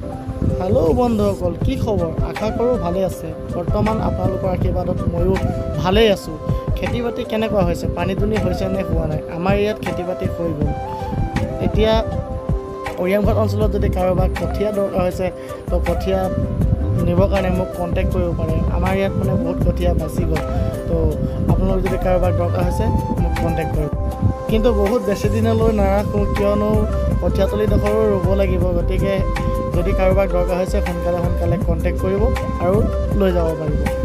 Hello' বন্ধুসকল, কি খবৰ? আশা কৰোঁ ভালে আছে। বৰ্তমান আপোনালোকৰ আশীৰ্বাদত ময়ো ভালেই আছোঁ। খেতি বাতি কেনেকুৱা হৈছে? পানী দুনি হৈছে নে হোৱা নাই? আমাৰ ইয়াত খেতি বাতি হৈ গ'ল। এতিয়া অৰিয়ামঘাট অঞ্চলত যদি কাৰোবাক কঠীয়া দৰকাৰ হৈছে, তো কঠীয়া নিবৰ কাৰণে মোক কণ্টেক্ট কৰিব পাৰে। আমাৰ ইয়াত মানে বহুত কঠীয়া বাচি গ'ল, তো আপোনালোক যদি কাৰোবাক দৰকাৰ হৈছে মোক কণ্টেক্ট কৰিব। কিন্তু বহুত বেছি দিনলৈ নাৰাখোঁ, কিয়নো কঠীয়াতলিডোখৰো ৰুব লাগিব। গতিকে যদি কাৰোবাক দৰকাৰ হৈছে সোনকালে কণ্টেক্ট কৰিব আৰু লৈ যাব পাৰিব।